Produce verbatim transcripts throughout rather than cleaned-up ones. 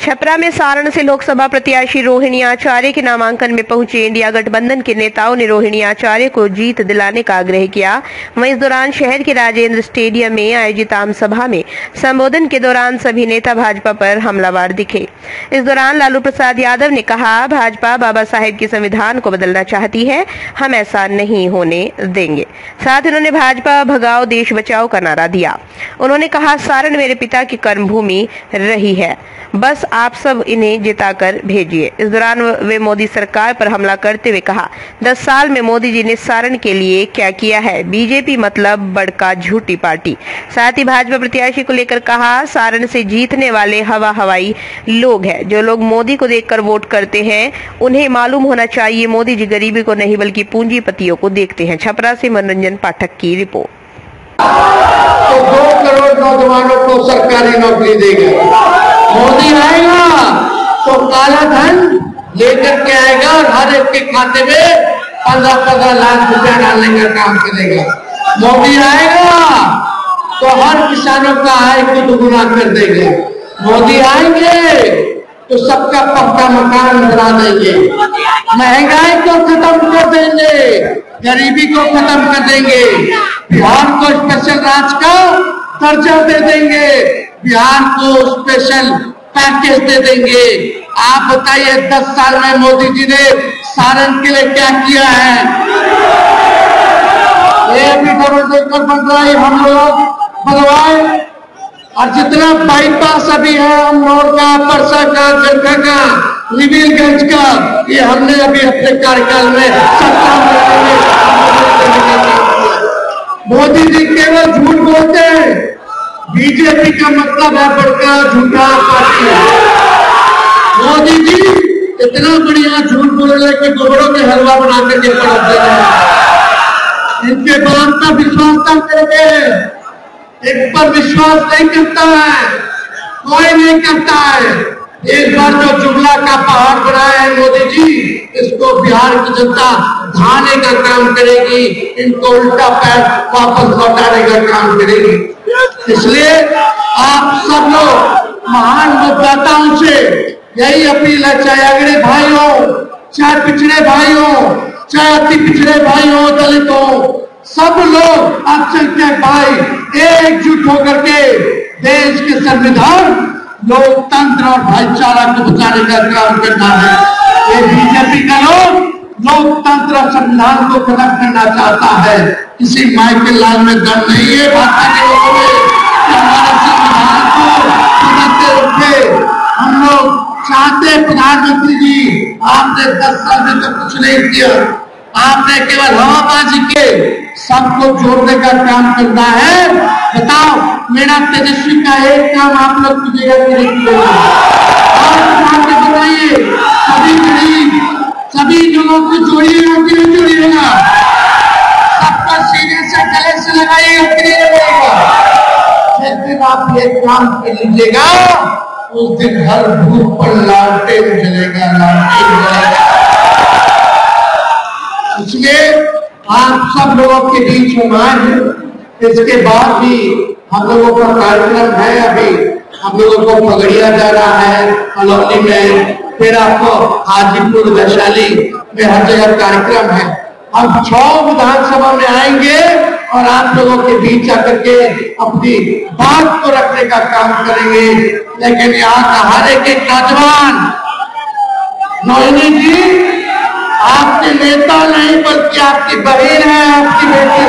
छपरा में सारण से लोकसभा प्रत्याशी रोहिणी आचार्य के नामांकन में पहुंचे इंडिया गठबंधन के नेताओं ने रोहिणी आचार्य को जीत दिलाने का आग्रह किया। वहीं इस दौरान शहर के राजेंद्र स्टेडियम में आयोजित आम सभा में संबोधन के दौरान सभी नेता भाजपा पर हमलावर दिखे। इस दौरान लालू प्रसाद यादव ने कहा, भाजपा बाबा साहेब के संविधान को बदलना चाहती है, हम ऐसा नहीं होने देंगे। साथ ही उन्होंने भाजपा भगाओ देश बचाओ का नारा दिया। उन्होंने कहा, सारण मेरे पिता की कर्मभूमि रही है, बस आप सब इन्हें जिताकर भेजिए। इस दौरान वे मोदी सरकार पर हमला करते हुए कहा, दस साल में मोदी जी ने सारण के लिए क्या किया है, बीजेपी मतलब बड़का झूठी पार्टी। साथ ही भाजपा प्रत्याशी को लेकर कहा, सारण से जीतने वाले हवा हवाई लोग हैं। जो लोग मोदी को देखकर वोट करते हैं, उन्हें मालूम होना चाहिए मोदी जी गरीबी को नहीं बल्कि पूंजीपतियों को देखते हैं। छपरा से मनोरंजन पाठक की रिपोर्ट। तो दो करोड़ नौजवानों को सरकारी नौकरी देगा। मोदी आएगा तो काला धन लेकर के आएगा और हर एक के खाते में पंद्रह पंद्रह लाख रुपया डालने का काम करेगा। मोदी आएगा तो हर किसानों का आय को दुगुना कर देंगे। मोदी आएंगे तो सबका पक्का मकान बना देंगे, महंगाई को खत्म कर देंगे, गरीबी को खत्म कर देंगे, बिहार को स्पेशल राज्य का दर्जा दे देंगे, बिहार को स्पेशल पैकेज दे देंगे। आप बताइए, दस साल में मोदी जी ने सारण के लिए क्या किया है? ये भी खबर देखकर बन रहा है, हम लोग बनवाए। और जितना बाईपास अभी है अमनौर का, परसा का, गंगा का, रिविलगंज का, ये हमने अभी अपने कार्यकाल में सत्ता में मोदी जी केवल झूठ बोलते हैं। बीजेपी का मतलब है बड़का झूठा पार्टी। मोदी जी इतना बढ़िया झूठ बोल रहे कि गोबरों के हलवा बना करके पलट दे रहे हैं। इनके बात पर विश्वास न करेंगे, एक पर विश्वास नहीं करता है, कोई नहीं करता है। एक बार जो जुमला का पहाड़ बनाया है मोदी जी, इसको बिहार की जनता ढाने का काम करेगी, इनको उल्टा पैर वापस लौटाने का काम करेगी। इसलिए आप सब लोग महान मतदाताओं से यही अपील है, चाहे अगड़े भाई हो, चाहे पिछड़े भाई हो, चाहे अति पिछड़े भाई हो, दलित हो, सब लोग अल्पसंख्यक भाई एकजुट होकर के देश के संविधान, लोकतंत्र और भाईचारा को बचाने का काम करना है। ये बीजेपी का लोग लोकतंत्र और संविधान को खत्म करना चाहता है। किसी माइकल लाल में दम नहीं है भाजपा के लोगों में कि हमारे संविधान को बदलते रुके। हम लोग चाहते प्रधानमंत्री जी, आपने दस साल में तो कुछ नहीं किया, आपने केवल हवाबाजी के सबको जोड़ने का काम करना है। बताओ, मेरा तेजस्वी का एक काम आप लोग कीजिएगा कि नहीं कीजिएगा? और बताइए, सभी गरीब, सभी लोगों को जोड़िएगा कि नहीं जोड़िएगा? सबको सीने से गले से लगाइएगा कि नहीं लगाइएगा? जिस दिन आप ये काम कर लीजिएगा, उस दिन हर भूख पर लालटेन जलेगा, लालटेन जलेगा। इसलिए आप सब लोगों के बीच में आए हैं। इसके बाद भी हम लोगों का कार्यक्रम है, अभी हम लोगों को पगड़िया जा रहा है अलौली में, फिर आपको हाजीपुर, वैशाली में हर जगह कार्यक्रम है। हम छह विधानसभा में आएंगे और आप लोगों के बीच आकर के अपनी बात को रखने का काम करेंगे। लेकिन यहाँ का हर एक एक नौजवान, रोहिणी जी आपके नेता नहीं बल्कि आपकी बहन है, आपकी बेटी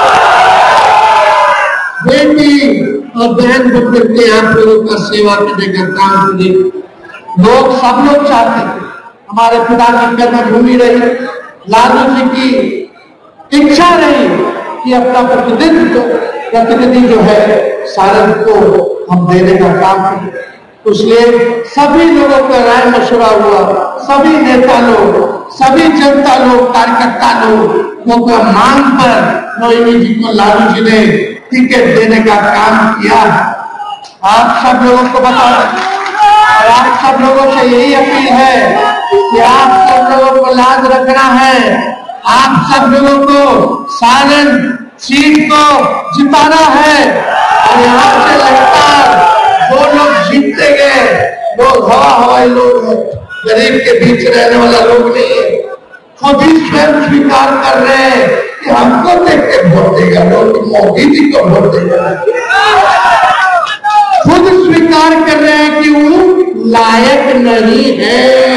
बेटी और बहन को करके आप लोगों का सेवा करने का काम करें। लोग सब लोग चाहते हैं, हमारे पिता की कर्मभूमि रही, लालू जी की इच्छा रही कि अपना प्रतिनिधित्व प्रतिनिधि जो है सारण को हम देने का काम करें। इसलिए सभी लोगों का राय मशवरा हुआ, सभी नेता लोग, सभी जनता लोग, कार्यकर्ता लोग का मांग पर रोहिणी जी को लालू जी ने टिकट देने का काम किया। आप सब लोगों को बता और आप सब लोगों से यही अपील है कि आप सब लोगों को लाज रखना है। आप सब लोगों को सारण सीट को जिताना है और यहाँ से लगातार जो लोग जीतते गए लोग हवा हवाई लोग हैं, गरीब के बीच रहने वाला लोग नहीं है। खुद ही स्वयं स्वीकार कर रहे हैं कि हमको देख के वोट देगा, लोग मोदी जी को वोट देगा। खुद स्वीकार कर रहे हैं कि वो लायक नहीं है।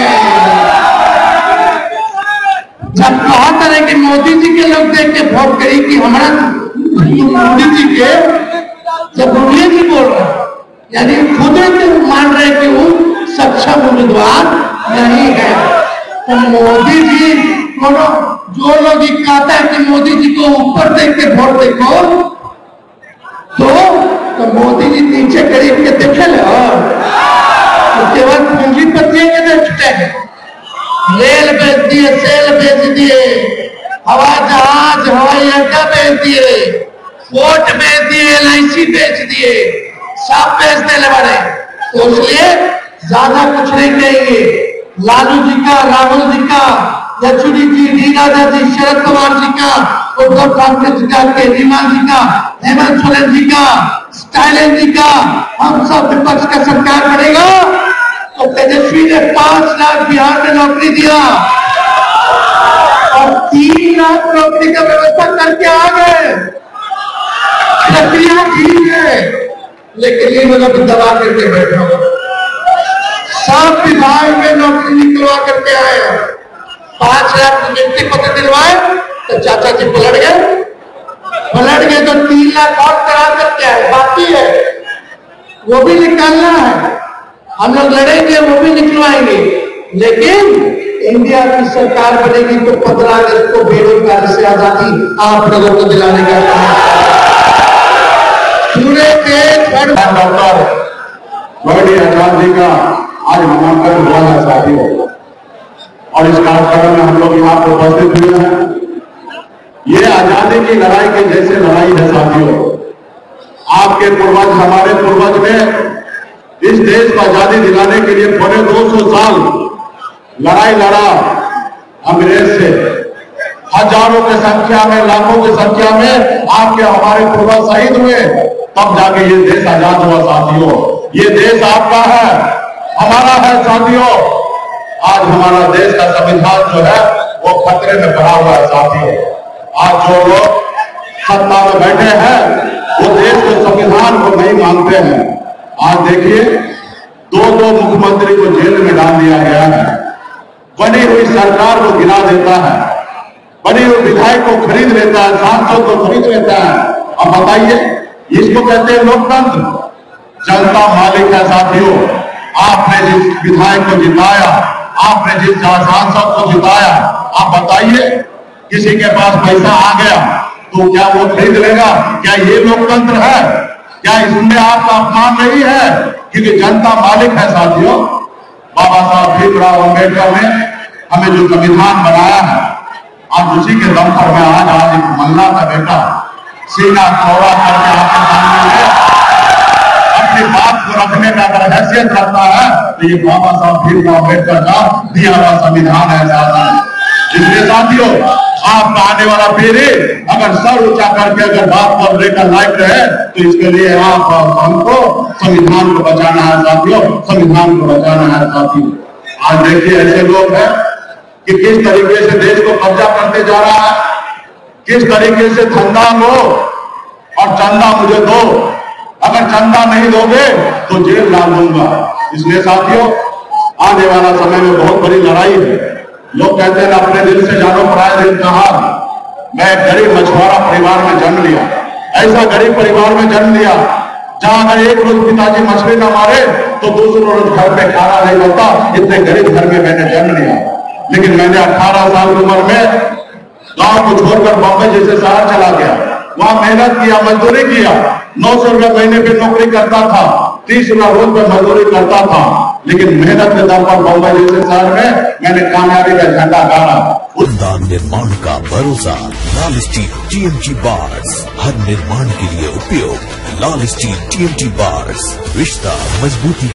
जब कहा करे कि मोदी जी के लोग देख के वोट करी कि हमारा मोदी जी के, जब मोदी जी बोल रहे हैं यानी खुद ही मान रहे कि वो सक्षम उम्मीदवार नहीं है। तो मोदी जी को जो लोग कहता है कि मोदी जी को ऊपर देख के वोट देखो, तो, तो मोदी जी नीचे गरीब के देखे ले और तो केवल पूंजीपतियों के देखते हैं। रेल बेच दिए, सेल बेच दिए, हवाई जहाज हवाई अड्डा बेच दिए, पोर्ट बेच दिए, एल आई सी बेच दिए, सब बेच देने वाले। तो इसलिए ज्यादा कुछ नहीं कहेंगे। लालू जी का, राहुल जी का, येचुरी जी, डी राजा जी, शरद कुमार जी का, उद्धव ठाकरे जी का, केजरीवाल जी का, हेमंत सोरेन जी का, स्टालिन जी का, हम सब विपक्ष का सरकार बनेगा तो तेजस्वी ने पांच लाख बिहार में नौकरी दिया और तीन लाख नौकरी का व्यवस्था करके आ गए। प्रक्रिया ठीक है, लेकिन ये मतलब दबा करके बैठा हुआ सब विभाग में नौकरी निकलवा करके आए। पांच लाख नियुक्ति पत्र दिलवाए तो चाचा जी पलट गए, पलट गए तो तीन लाख और करा करके आए। बाकी है वो भी निकालना है, हम लोग लड़ेंगे, वो भी निकलवाएंगे। लेकिन इंडिया की सरकार बनेगी तो पंद्रह अगस्त को बेरोजगारी से आजादी आप लोगों को दिलाने का काम पूरे देश भर। डॉक्टर बड़ी आजाद जी का आज नामांकन हुआ है साथियों, और इस कार्यक्रम में हम लोग यहाँ पर उपस्थित हुए हैं। ये आजादी की लड़ाई के जैसे लड़ाई है साथियों। आपके पूर्वज, हमारे पूर्वज ने इस देश को आजादी दिलाने के लिए पूरे दो सौ साल लड़ाई लड़ा अंग्रेज से। हजारों की संख्या में, लाखों की संख्या में आपके हमारे पूर्वज शहीद हुए, तब जाके ये देश आजाद हुआ साथियों। ये देश आपका है, हमारा है साथियों। आज हमारा देश का संविधान जो है वो खतरे में पड़ा हुआ है साथियों। आज जो लोग सत्ता में बैठे हैं वो देश के संविधान को नहीं मानते हैं। आज देखिए, दो दो मुख्यमंत्री को जेल में डाल दिया गया है, बनी हुई सरकार को गिरा देता है, बनी हुई विधायक को खरीद लेता है, सांसद को खरीद लेता है। अब बताइए, इसको कहते हैं लोकतंत्र? जनता मालिक है साथियों। आपने जिस विधायक को जिताया, आपने जिस सांसद को जिताया, आप बताइए किसी के पास पैसा आ गया तो क्या वो खरीद लेगा? क्या ये लोकतंत्र है? क्या इसमें आपका अपमान नहीं है? क्योंकि जनता मालिक है साथियों। बाबा साहब भीमराव अम्बेडकर ने हमें जो संविधान बनाया है, आज उसी के दम पर मैं आज आज एक मल्ला का बेटा सीना चौड़ा करके आपके सामने में अपनी बात को रखने का अगर हैसियत रखता है तो ये बाबा साहब भीमराव अम्बेडकर का दिया हुआ संविधान है साथियों। इसलिए साथियों, आपका आने वाला पीढ़ी अगर सर ऊंचा करके अगर बात बोलने का लायक रहे तो इसके लिए आप हमको संविधान को बचाना है साथियों, संविधान को बचाना है साथियों। आज देखिए, ऐसे लोग हैं कि किस तरीके से देश को कब्जा करते जा रहा है, किस तरीके से धंधा लो और चंदा मुझे दो, अगर चंदा नहीं दोगे तो जेल डाल दूंगा। इसलिए साथियों, आने वाला समय में बहुत बड़ी लड़ाई है। लोग कहते हैं अपने दिल से जानो पराया दिल कहा। मैं गरीब मछुआरा परिवार में जन्म लिया, ऐसा गरीब परिवार में जन्म लिया जहां अगर एक रोज पिताजी मछली न मारे तो दूसरे रोज घर में खाना नहीं बनता। इतने गरीब घर में मैंने जन्म लिया, लेकिन मैंने अठारह साल की उम्र में गांव को छोड़कर बॉम्बे जैसे शहर चला गया, वहां मेहनत किया, मजदूरी किया, नौ सौ रुपये महीने पे नौकरी करता था, तीस रुपया रोज पे मजदूरी करता था, लेकिन मेहनत के दम पर बॉम्बे जैसे शहर में मैंने कामयाबी का झंडा गाड़ा। उद्यान निर्माण का भरोसा लाल स्टील टीएमटी बार्स, हर निर्माण के लिए उपयोग लाल स्टील टीएमटी बार्स, रिश्ता मजबूती।